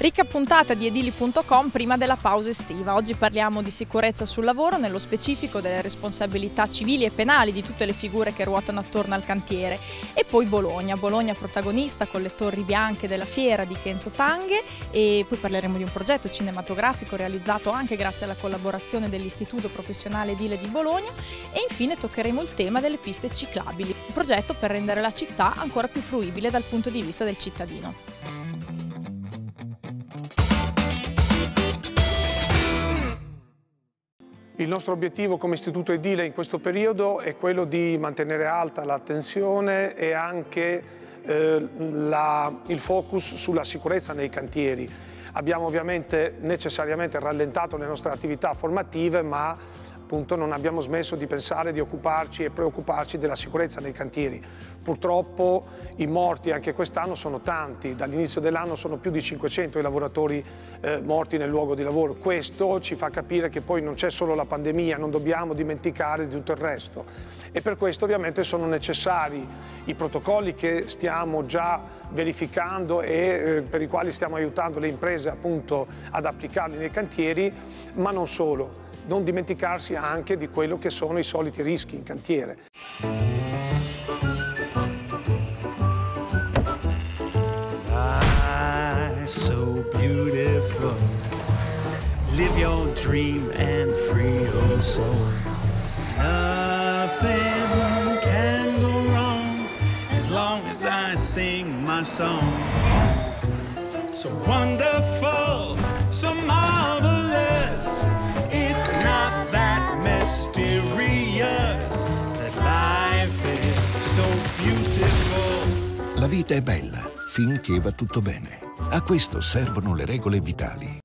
Ricca puntata di edili.com prima della pausa estiva. Oggi parliamo di sicurezza sul lavoro, nello specifico delle responsabilità civili e penali di tutte le figure che ruotano attorno al cantiere. E poi Bologna protagonista con le torri bianche della fiera di Kenzo Tange, e poi parleremo di un progetto cinematografico realizzato anche grazie alla collaborazione dell'Istituto Professionale Edile di Bologna, e infine toccheremo il tema delle piste ciclabili, un progetto per rendere la città ancora più fruibile dal punto di vista del cittadino. Il nostro obiettivo come istituto edile in questo periodo è quello di mantenere alta l'attenzione e anche il focus sulla sicurezza nei cantieri. Abbiamo ovviamente necessariamente rallentato le nostre attività formative, ma appunto non abbiamo smesso di pensare, di occuparci e preoccuparci della sicurezza nei cantieri. Purtroppo i morti anche quest'anno sono tanti, dall'inizio dell'anno sono più di 500 i lavoratori morti nel luogo di lavoro. Questo ci fa capire che poi non c'è solo la pandemia, non dobbiamo dimenticare di tutto il resto, e per questo ovviamente sono necessari i protocolli che stiamo già verificando e per i quali stiamo aiutando le imprese appunto ad applicarli nei cantieri, ma non solo. Non dimenticarsi anche di quello che sono i soliti rischi in cantiere. So beautiful, live your dream and free your soul. Nothing can go wrong as long as I sing my song. So wonderful, so marvelous, it's not that mysterious that life is so beautiful. La vita è bella finché va tutto bene. A questo servono le regole vitali.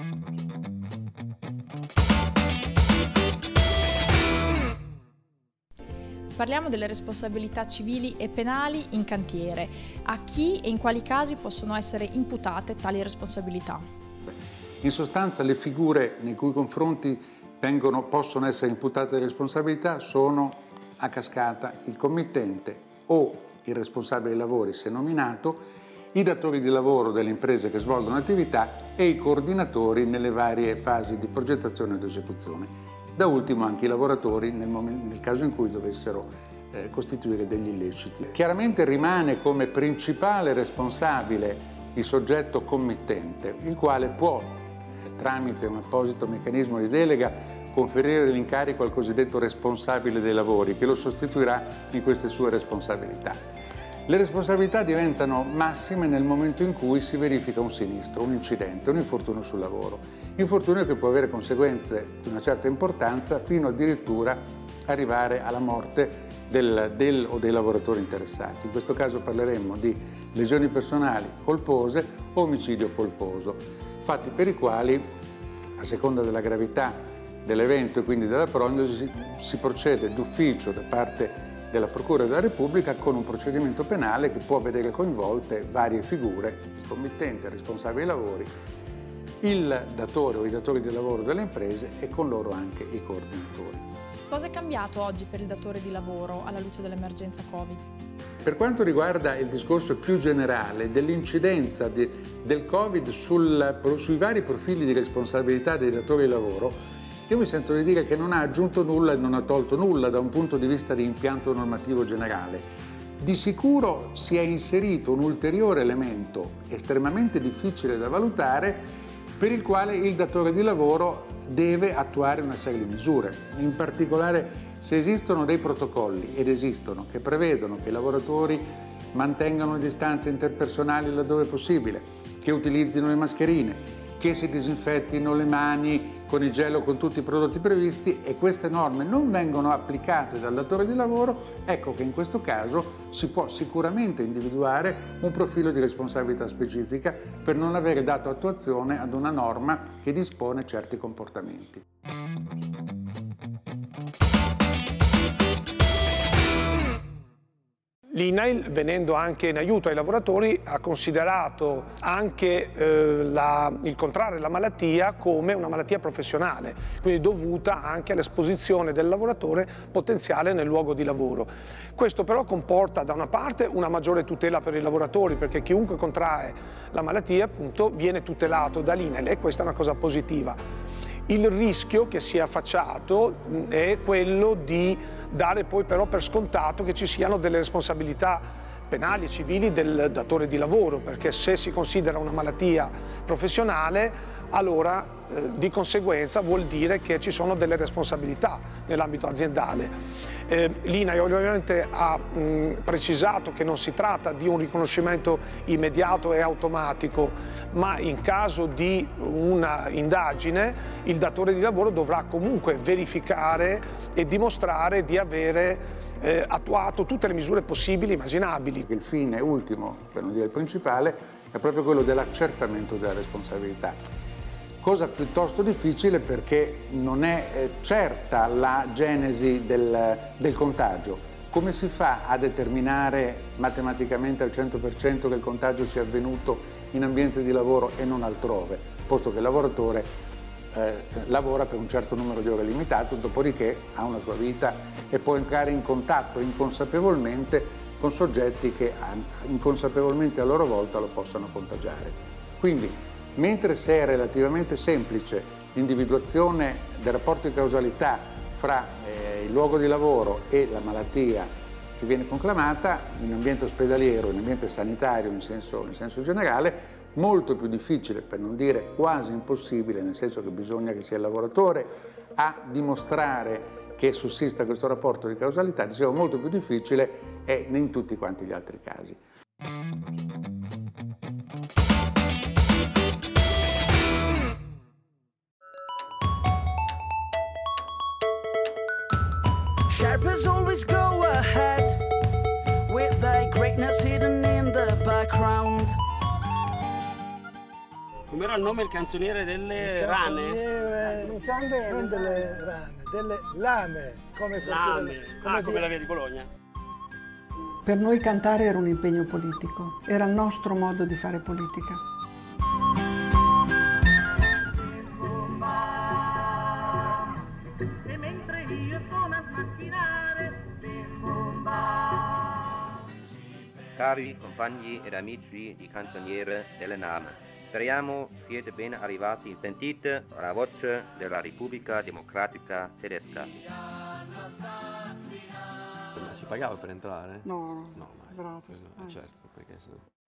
Parliamo delle responsabilità civili e penali in cantiere. A chi e in quali casi possono essere imputate tali responsabilità? In sostanza le figure nei cui confronti possono essere imputate responsabilità sono a cascata il committente o il responsabile dei lavori se nominato, i datori di lavoro delle imprese che svolgono attività e i coordinatori nelle varie fasi di progettazione ed esecuzione. Da ultimo anche i lavoratori nel caso in cui dovessero costituire degli illeciti. Chiaramente rimane come principale responsabile il soggetto committente, il quale può, tramite un apposito meccanismo di delega, conferire l'incarico al cosiddetto responsabile dei lavori, che lo sostituirà in queste sue responsabilità. Le responsabilità diventano massime nel momento in cui si verifica un sinistro, un incidente, un infortunio sul lavoro. Infortunio che può avere conseguenze di una certa importanza fino addirittura arrivare alla morte del o dei lavoratori interessati. In questo caso parleremo di lesioni personali colpose o omicidio colposo, fatti per i quali, a seconda della gravità dell'evento e quindi della prognosi, si procede d'ufficio da parte della Procura della Repubblica con un procedimento penale che può vedere coinvolte varie figure: il committente, il responsabile dei lavori, il datore o i datori di lavoro delle imprese e con loro anche i coordinatori. Cosa è cambiato oggi per il datore di lavoro alla luce dell'emergenza Covid? Per quanto riguarda il discorso più generale dell'incidenza del Covid sui vari profili di responsabilità dei datori di lavoro, io mi sento di dire che non ha aggiunto nulla e non ha tolto nulla da un punto di vista di impianto normativo generale. Di sicuro si è inserito un ulteriore elemento estremamente difficile da valutare, per il quale il datore di lavoro deve attuare una serie di misure. In particolare, se esistono dei protocolli, ed esistono, che prevedono che i lavoratori mantengano distanze interpersonali laddove possibile, che utilizzino le mascherine, che si disinfettino le mani con il gel o con tutti i prodotti previsti, e queste norme non vengono applicate dal datore di lavoro, ecco che in questo caso si può sicuramente individuare un profilo di responsabilità specifica per non avere dato attuazione ad una norma che dispone certi comportamenti. L'INAIL, venendo anche in aiuto ai lavoratori, ha considerato anche il contrarre la malattia come una malattia professionale, quindi dovuta anche all'esposizione del lavoratore potenziale nel luogo di lavoro. Questo però comporta da una parte una maggiore tutela per i lavoratori, perché chiunque contrae la malattia appunto viene tutelato dall'INAIL e questa è una cosa positiva. Il rischio che si è affacciato è quello di dare poi però per scontato che ci siano delle responsabilità penali e civili del datore di lavoro, perché se si considera una malattia professionale allora di conseguenza vuol dire che ci sono delle responsabilità nell'ambito aziendale. L'INAIL ovviamente ha precisato che non si tratta di un riconoscimento immediato e automatico, ma in caso di una indagine il datore di lavoro dovrà comunque verificare e dimostrare di avere attuato tutte le misure possibili e immaginabili. Il fine ultimo, per non dire il principale, è proprio quello dell'accertamento della responsabilità. Cosa piuttosto difficile perché non è certa la genesi del contagio. Come si fa a determinare matematicamente al 100% che il contagio sia avvenuto in ambiente di lavoro e non altrove, posto che il lavoratore lavora per un certo numero di ore limitato, dopodiché ha una sua vita e può entrare in contatto inconsapevolmente con soggetti che inconsapevolmente a loro volta lo possano contagiare. Quindi, mentre se è relativamente semplice l'individuazione del rapporto di causalità fra il luogo di lavoro e la malattia che viene conclamata, in ambiente ospedaliero, in ambiente sanitario in senso generale, molto più difficile, per non dire quasi impossibile, nel senso che bisogna che sia il lavoratore a dimostrare che sussista questo rapporto di causalità, dicevo molto più difficile è in tutti quanti gli altri casi. Sharpers always go ahead with their greatness hidden in the background. Com'era il nome il canzoniere delle rane? Non delle rane, delle lame. Come come la via di Bologna. Per noi cantare era un impegno politico, era il nostro modo di fare politica. E mentre io sono a smacchinare per bomba. Cari compagni ed amici di Canzoniere delle Lame, speriamo siete ben arrivati. Sentite la voce della Repubblica Democratica Tedesca. Ma si pagava per entrare? No, no, gratis. Certo, perché se no.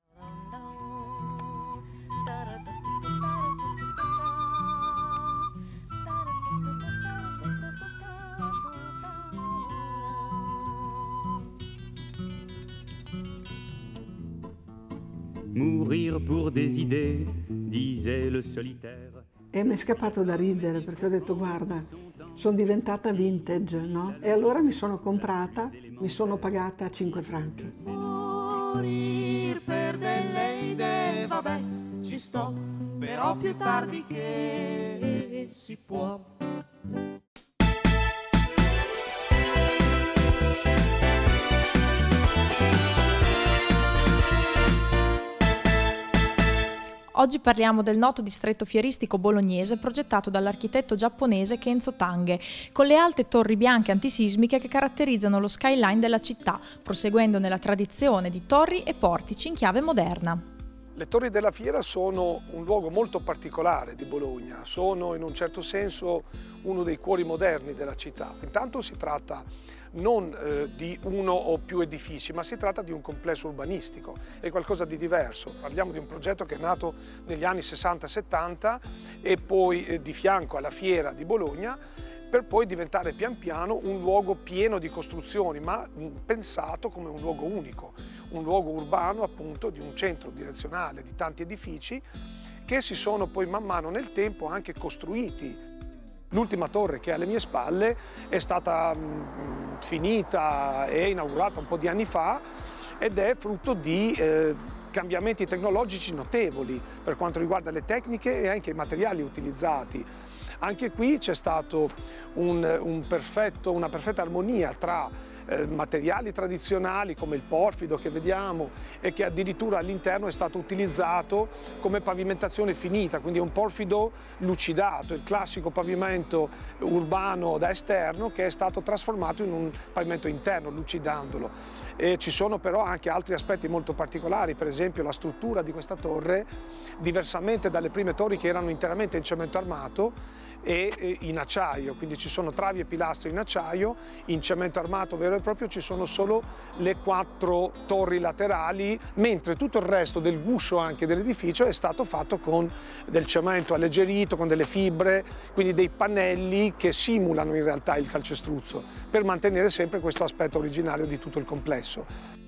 Mourir pour des idées, disait le solitaire. E mi è scappato da ridere perché ho detto guarda, sono diventata vintage, no? E allora mi sono comprata, mi sono pagata 5 franchi. Morir per delle idee, vabbè, ci sto, però più tardi che si può. Oggi parliamo del noto distretto fieristico bolognese progettato dall'architetto giapponese Kenzo Tange, con le alte torri bianche antisismiche che caratterizzano lo skyline della città, proseguendo nella tradizione di torri e portici in chiave moderna. Le torri della fiera sono un luogo molto particolare di Bologna, sono in un certo senso uno dei cuori moderni della città. Intanto si tratta non di uno o più edifici, ma si tratta di un complesso urbanistico, è qualcosa di diverso. Parliamo di un progetto che è nato negli anni 60-70 e poi di fianco alla fiera di Bologna, per poi diventare pian piano un luogo pieno di costruzioni, ma pensato come un luogo unico, un luogo urbano appunto di un centro direzionale di tanti edifici che si sono poi man mano nel tempo anche costruiti. L'ultima torre che è alle mie spalle è stata finita e inaugurata un po' di anni fa ed è frutto di cambiamenti tecnologici notevoli per quanto riguarda le tecniche e anche i materiali utilizzati. Anche qui c'è stato una perfetta armonia tra materiali tradizionali come il porfido che vediamo e che addirittura all'interno è stato utilizzato come pavimentazione finita, quindi è un porfido lucidato, il classico pavimento urbano da esterno che è stato trasformato in un pavimento interno, lucidandolo. E ci sono però anche altri aspetti molto particolari, per esempio la struttura di questa torre, diversamente dalle prime torri che erano interamente in cemento armato, e in acciaio, quindi ci sono travi e pilastri in acciaio, in cemento armato vero e proprio ci sono solo le 4 torri laterali, mentre tutto il resto del guscio anche dell'edificio è stato fatto con del cemento alleggerito, con delle fibre, quindi dei pannelli che simulano in realtà il calcestruzzo, per mantenere sempre questo aspetto originario di tutto il complesso.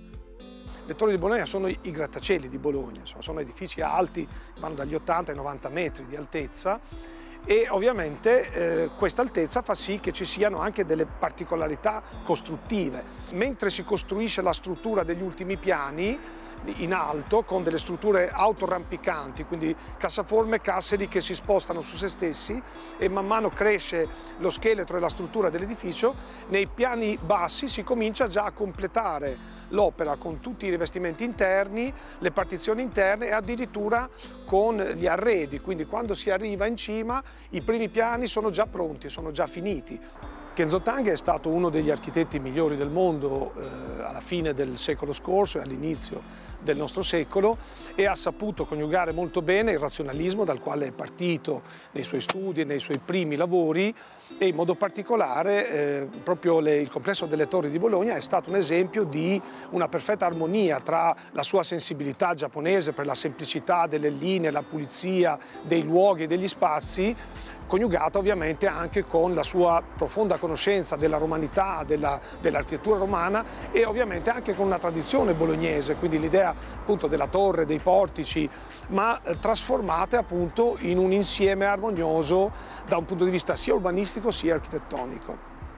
Le torri di Bologna sono i grattacieli di Bologna, insomma, sono edifici alti, vanno dagli 80 ai 90 metri di altezza, e ovviamente questa altezza fa sì che ci siano anche delle particolarità costruttive. Mentre si costruisce la struttura degli ultimi piani in alto con delle strutture autorampicanti, quindi cassaforme e casseri che si spostano su se stessi e man mano cresce lo scheletro e la struttura dell'edificio, nei piani bassi si comincia già a completare l'opera con tutti i rivestimenti interni, le partizioni interne e addirittura con gli arredi, quindi quando si arriva in cima i primi piani sono già pronti, sono già finiti. Kenzo Tange è stato uno degli architetti migliori del mondo alla fine del secolo scorso e all'inizio del nostro secolo e ha saputo coniugare molto bene il razionalismo dal quale è partito nei suoi studi e nei suoi primi lavori, e in modo particolare proprio il complesso delle Torri di Bologna è stato un esempio di una perfetta armonia tra la sua sensibilità giapponese per la semplicità delle linee, la pulizia dei luoghi e degli spazi, coniugata ovviamente anche con la sua profonda conoscenza della romanità, dell'architettura romana e ovviamente anche con una tradizione bolognese, quindi l'idea appunto della torre, dei portici, ma trasformate appunto in un insieme armonioso da un punto di vista sia urbanistico sia architettonico.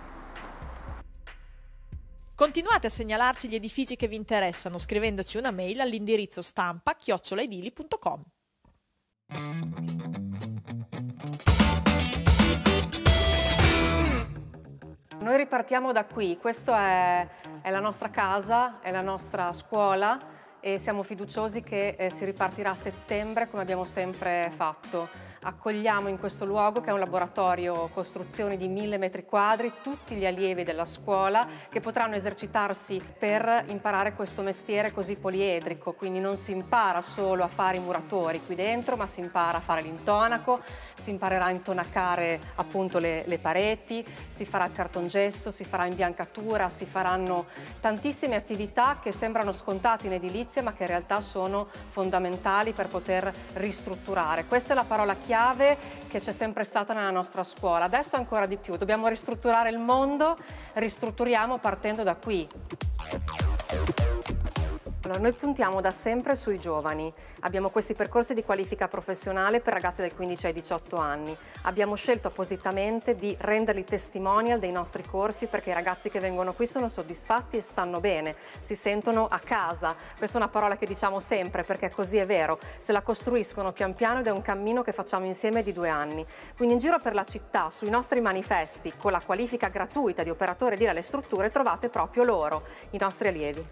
Continuate a segnalarci gli edifici che vi interessano scrivendoci una mail all'indirizzo stampa@edili.com. Noi ripartiamo da qui, questa è la nostra casa, è la nostra scuola e siamo fiduciosi che si ripartirà a settembre come abbiamo sempre fatto. Accogliamo in questo luogo, che è un laboratorio costruzioni di 1000 metri quadri, tutti gli allievi della scuola che potranno esercitarsi per imparare questo mestiere così poliedrico, quindi non si impara solo a fare i muratori qui dentro, ma si impara a fare l'intonaco, si imparerà a intonacare appunto le pareti, si farà il cartongesso, si farà imbiancatura, si faranno tantissime attività che sembrano scontate in edilizia ma che in realtà sono fondamentali per poter ristrutturare. Questa è la parola chiave che c'è sempre stata nella nostra scuola, adesso ancora di più, dobbiamo ristrutturare il mondo, ristrutturiamo partendo da qui. Allora, noi puntiamo da sempre sui giovani, abbiamo questi percorsi di qualifica professionale per ragazzi dai 15 ai 18 anni, abbiamo scelto appositamente di renderli testimonial dei nostri corsi perché i ragazzi che vengono qui sono soddisfatti e stanno bene, si sentono a casa, questa è una parola che diciamo sempre perché così è vero, se la costruiscono pian piano ed è un cammino che facciamo insieme di 2 anni. Quindi in giro per la città, sui nostri manifesti, con la qualifica gratuita di operatore edile alle strutture, trovate proprio loro, i nostri allievi.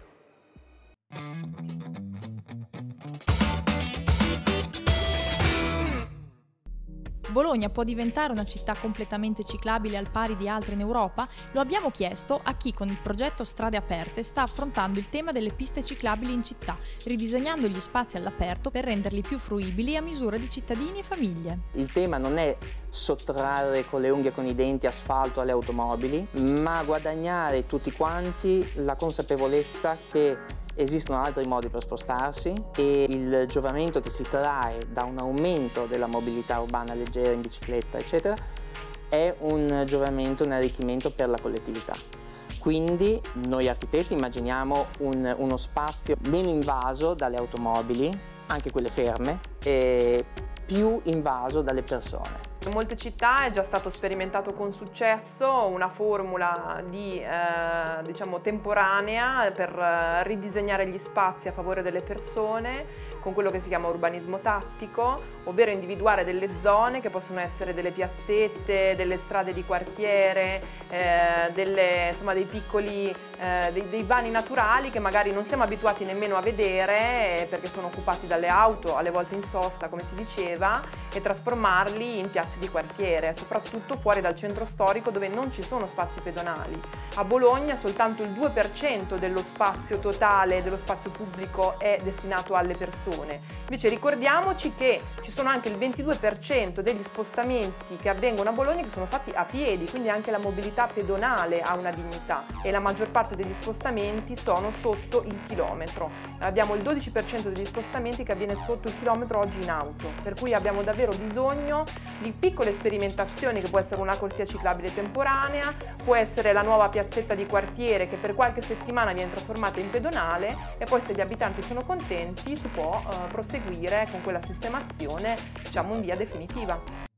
Bologna può diventare una città completamente ciclabile al pari di altre in Europa? Lo abbiamo chiesto a chi con il progetto Strade Aperte sta affrontando il tema delle piste ciclabili in città, ridisegnando gli spazi all'aperto per renderli più fruibili a misura di cittadini e famiglie. Il tema non è sottrarre con le unghie e con i denti asfalto alle automobili, ma guadagnare tutti quanti la consapevolezza che esistono altri modi per spostarsi e il giovamento che si trae da un aumento della mobilità urbana leggera in bicicletta, eccetera, è un giovamento, un arricchimento per la collettività. Quindi noi architetti immaginiamo uno spazio meno invaso dalle automobili, anche quelle ferme, e più invaso dalle persone. In molte città è già stato sperimentato con successo una formula di, temporanea per ridisegnare gli spazi a favore delle persone con quello che si chiama urbanismo tattico, ovvero individuare delle zone che possono essere delle piazzette, delle strade di quartiere, dei piccoli, dei vani naturali che magari non siamo abituati nemmeno a vedere perché sono occupati dalle auto, alle volte in sosta come si diceva, e trasformarli in piazze di quartiere, soprattutto fuori dal centro storico dove non ci sono spazi pedonali. A Bologna soltanto il 2% dello spazio totale, dello spazio pubblico è destinato alle persone. Invece ricordiamoci che ci sono anche il 22% degli spostamenti che avvengono a Bologna che sono fatti a piedi, quindi anche la mobilità pedonale ha una dignità e la maggior parte degli spostamenti sono sotto il chilometro. Abbiamo il 12% degli spostamenti che avviene sotto il chilometro oggi in auto, per cui abbiamo davvero bisogno di piccole sperimentazioni che può essere una corsia ciclabile temporanea, può essere la nuova piazzetta di quartiere che per qualche settimana viene trasformata in pedonale e poi se gli abitanti sono contenti si può proseguire con quella sistemazione, diciamo, in via definitiva.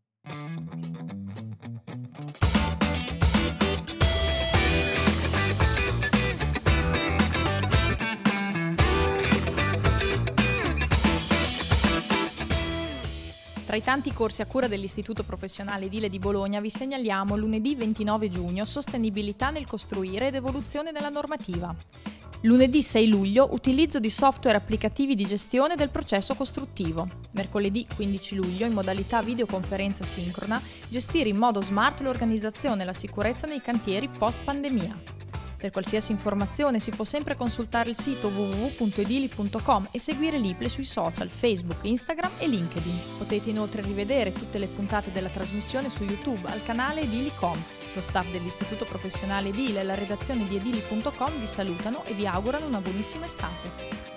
Tra i tanti corsi a cura dell'Istituto Professionale Edile di Bologna vi segnaliamo lunedì 29 giugno Sostenibilità nel costruire ed evoluzione della normativa. Lunedì 6 luglio utilizzo di software applicativi di gestione del processo costruttivo. Mercoledì 15 luglio in modalità videoconferenza sincrona gestire in modo smart l'organizzazione e la sicurezza nei cantieri post pandemia. Per qualsiasi informazione si può sempre consultare il sito www.edili.com e seguire l'IPLE sui social Facebook, Instagram e LinkedIn. Potete inoltre rivedere tutte le puntate della trasmissione su YouTube al canale Edili.com. Lo staff dell'Istituto Professionale Edile e la redazione di Edili.com vi salutano e vi augurano una buonissima estate.